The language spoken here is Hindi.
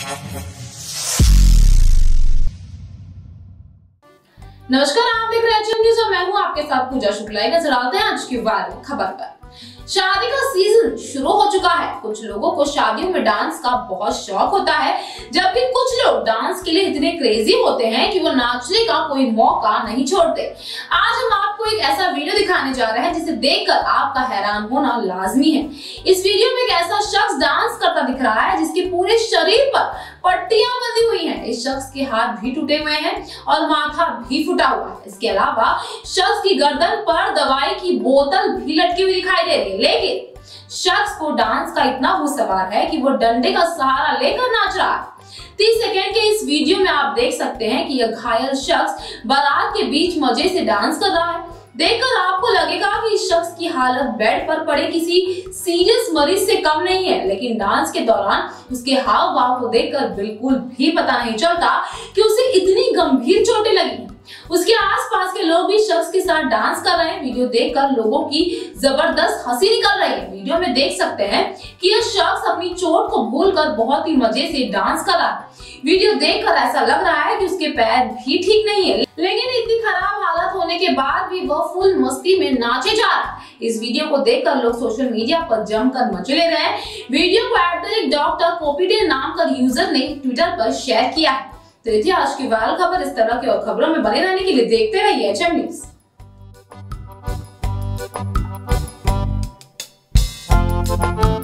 नमस्कार, आप देख रहे हैं एचएम न्यूज़ और मैं हूं आपके साथ पूजा शुक्ला। नजर आते हैं आज की वायरल खबर पर। शादी का सीजन शुरू हो चुका है। कुछ लोगों को शादियों में डांस का बहुत शौक होता है, जबकि कुछ लोग डांस के लिए इतने क्रेजी होते हैं कि वो नाचने का कोई मौका नहीं छोड़ते। आज हम आपको एक ऐसा वीडियो दिखाने जा रहे हैं जिसे देखकर आपका हैरान होना लाजमी है। इस वीडियो में एक ऐसा शख्स डांस करता दिख रहा है जिसके पूरे शरीर पर पट्टियां बंधी हुई हैं। इस शख्स के हाथ भी टूटे हुए हैं और माथा भी फुटा हुआ है। इसके अलावा शख्स की गर्दन पर दवाई की बोतल भी लटकी हुई दिखाई दे रही है, लेकिन शख्स को डांस का इतना होश सवार है कि वो डंडे का सहारा लेकर नाच रहा है। 30 सेकंड के इस वीडियो में आप देख सकते हैं कि यह घायल शख्स बारात के बीच मजे से डांस कर रहा है। देखकर आपको लगेगा कि इस शख्स की हालत बेड पर पड़े किसी सीरियस मरीज से कम नहीं है, लेकिन डांस के दौरान उसके हाव भाव को देखकर बिल्कुल भी पता नहीं चलता कि उसे इतनी गंभीर चोटें लगी हैं। उसके आसपास के लोग भी शख्स के साथ डांस कर रहे हैं। वीडियो देखकर लोगों की जबरदस्त हंसी निकल रही है। वीडियो में देख सकते हैं कि यह शख्स अपनी चोट को भूलकर बहुत ही मजे से डांस कर रहा है। वीडियो देखकर ऐसा लग रहा है कि उसके पैर भी ठीक नहीं है, लेकिन इतनी खराब हालत होने के बाद भी वह फुल मस्ती में नाचे जा रहा है। इस वीडियो को देखकर लोग सोशल मीडिया पर जमकर मजे ले रहे हैं। वीडियो को डॉक्टर कोपीडे नाम का यूजर ने ट्विटर पर शेयर किया है। तो ये थी आज की वायरल खबर। इस तरह की और खबरों में बने रहने के लिए देखते रहिए एचएम न्यूज़।